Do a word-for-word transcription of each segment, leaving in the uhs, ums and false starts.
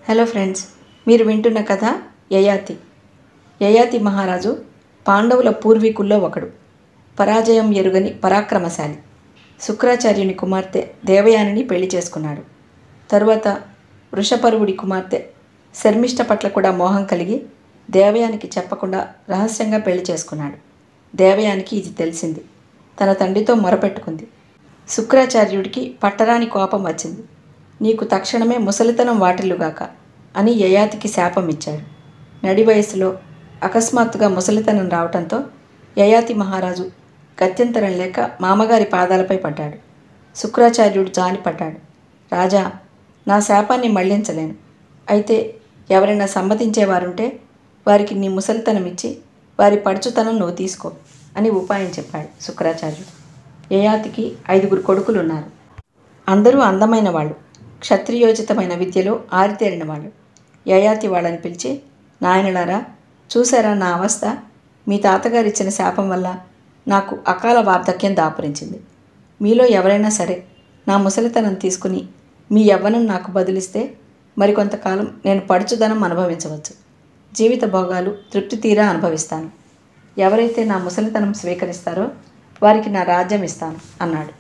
Hello friends, మీరు వింటున్న కథ యయాతి. యయాతి మహారాజు పాండవుల పూర్వీకుల్లో ఒకడు. పరాజయం ఎరుగని పరాక్రమశాలి. శుక్రాచార్యుని కుమార్తె దేవయానిని పెళ్లి చేసుకున్నాడు. తరువాత వృషపర్వుడి కుమార్తె శర్మిష్ఠ పట్ల కూడా మోహం కలిగి దేవయానికి చెప్పకుండా రహస్యంగా పెళ్లి చేసుకున్నాడు. దేవయానికి ఇది తెలిసింది. తన తండ్రితో మొరపెట్టుకుంది. శుక్రాచార్యుడికి పట్టరాని కోపం వచ్చింది. నీకు తక్షణమే ముసలితనం వాటిల్లుగాక అని యయాతికి శాపం ఇచ్చాడు. నడి వయసులో అకస్మాత్తుగా ముసలితనం రావటంతో యయాతి మహారాజు గత్యంతరం లేక మామగారి పాదాలపై పడ్డాడు. శుక్రాచార్యుడు జాలిపడ్డాడు. రాజా, నా శాపాన్ని మళ్లించలేను. అయితే ఎవరైనా సమ్మతించేవారుంటే వారికి నీ ముసలితనం ఇచ్చి వారి పడుచుతనం నువ్వు తీసుకో అని ఉపాయం చెప్పాడు శుక్రాచార్యుడు. యయాతికి ఐదుగురు కొడుకులున్నారు. అందరూ అందమైన వాళ్ళు, క్షత్రియోచితమైన విద్యలో ఆరితేరిన వాళ్ళు. యయాతి వాళ్ళని పిలిచి, నాయనలారా, చూసారా నా అవస్థ? మీ తాతగారిచ్చిన శాపం వల్ల నాకు అకాల వార్ధక్యం దాపురించింది. మీలో ఎవరైనా సరే నా ముసలితనం తీసుకుని మీ యవ్వనం నాకు బదిలిస్తే మరికొంతకాలం నేను పడుచుదనం అనుభవించవచ్చు. జీవిత భోగాలు తృప్తి తీరా అనుభవిస్తాను. ఎవరైతే నా ముసలితనం స్వీకరిస్తారో వారికి నా రాజ్యం ఇస్తాను అన్నాడు.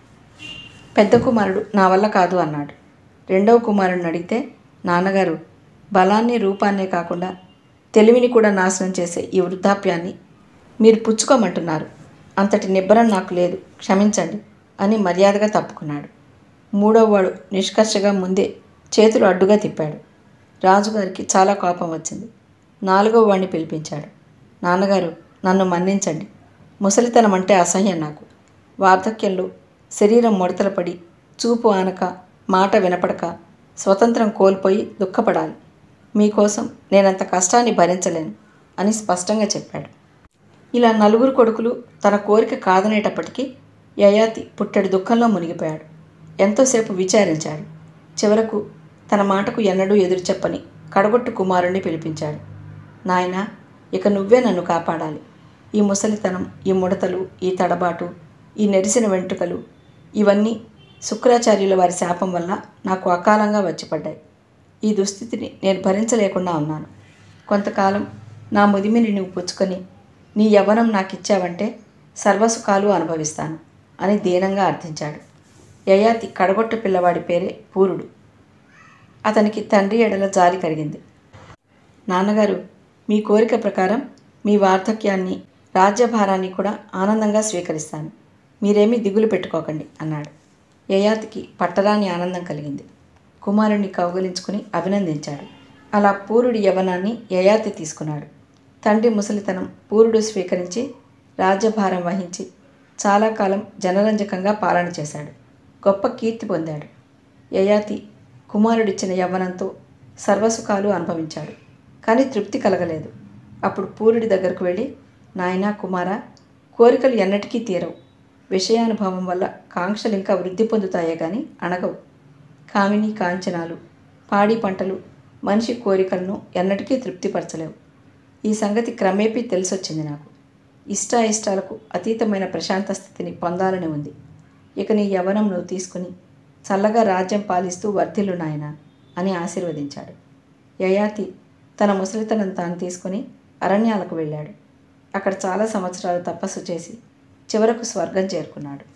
పెద్ద కుమారుడు నా వల్ల కాదు అన్నాడు. రెండవ కుమారుడిని అడిగితే, నాన్నగారు, బలాన్ని రూపాన్నే కాకుండా తెలివిని కూడా నాశనం చేసే ఈ వృద్ధాప్యాన్ని మీరు పుచ్చుకోమంటున్నారు. అంతటి నిబ్బరం నాకు లేదు, క్షమించండి అని మర్యాదగా తప్పుకున్నాడు. మూడవ వాడు నిష్కర్షగా ముందే చేతులు అడ్డుగా తిప్పాడు. రాజుగారికి చాలా కోపం వచ్చింది. నాలుగవ వాడిని పిలిపించాడు. నాన్నగారు, నన్ను మన్నించండి. ముసలితనం అంటే అసహ్యం నాకు. వార్ధక్యంలో శరీరం ముడతలు పడి చూపు ఆనక మాట వినపడక స్వతంత్రం కోల్పోయి దుఃఖపడాలి. మీకోసం నేనంత కష్టాన్ని భరించలేను అని స్పష్టంగా చెప్పాడు. ఇలా నలుగురు కొడుకులు తన కోరిక కాదనేటప్పటికీ యయాతి పుట్టెడు దుఃఖంలో మునిగిపోయాడు. ఎంతోసేపు విచారించాడు. చివరకు తన మాటకు ఎన్నడూ ఎదురు చెప్పని కడగొట్టు కుమారుణ్ణి పిలిపించాడు. నాయనా, ఇక నువ్వే నన్ను కాపాడాలి. ఈ ముసలితనం, ఈ ముడతలు, ఈ తడబాటు, ఈ నెరిసిన వెంట్రుకలు ఇవన్నీ శుక్రాచార్యుల వారి శాపం వల్ల నాకు అకాలంగా వచ్చిపడ్డాయి. ఈ దుస్థితిని నేను భరించలేకుండా ఉన్నాను. కొంతకాలం నా ముదిమిని నువ్వు పుచ్చుకొని నీ యవ్వనం నాకు ఇచ్చావంటే సర్వసుఖాలు అనుభవిస్తాను అని దీనంగా అర్థించాడు. యయాతి కడగొట్టు పిల్లవాడి పేరే పూరుడు. అతనికి తండ్రి ఎడల జాలి కలిగింది. నాన్నగారు, మీ కోరిక ప్రకారం మీ వార్ధక్యాన్ని, రాజ్యభారాన్ని కూడా ఆనందంగా స్వీకరిస్తాను. మీరేమీ దిగులు పెట్టుకోకండి అన్నాడు. యయాతికి పట్టరాని ఆనందం కలిగింది. కుమారుణ్ణి కౌగలించుకుని అభినందించాడు. అలా పూరుడి యవ్వనాన్ని యయాతి తీసుకున్నాడు. తండ్రి ముసలితనం పూరుడు స్వీకరించి రాజ్యభారం వహించి చాలా కాలం జనరంజకంగా పాలన చేశాడు. గొప్ప కీర్తి పొందాడు. యయాతి కుమారుడిచ్చిన యవ్వనంతో సర్వసుఖాలు అనుభవించాడు. కానీ తృప్తి కలగలేదు. అప్పుడు పూరుడి దగ్గరకు వెళ్ళి, నాయనా కుమారా, కోరికలు ఎన్నటికీ తీరవు. విషయానుభవం వల్ల కాంక్షలు ఇంకా వృద్ధి పొందుతాయే కానీ అణగవు. కామిని కాంచనాలు, పాడి పంటలు మనిషి కోరికలను ఎన్నటికీ తృప్తిపరచలేవు. ఈ సంగతి క్రమేపీ తెలిసొచ్చింది నాకు. ఇష్టాయిష్టాలకు అతీతమైన ప్రశాంత స్థితిని పొందాలని ఉంది. ఇక నీ యవ్వనం నువ్వు తీసుకుని చల్లగా రాజ్యం పాలిస్తూ వర్ధిల్లు నాయనా అని ఆశీర్వదించాడు. యయాతి తన ముసలితనం తాను తీసుకుని అరణ్యాలకు వెళ్ళాడు. అక్కడ చాలా సంవత్సరాలు తపస్సు చేసి చివరకు స్వర్గం చేరుకున్నాడు.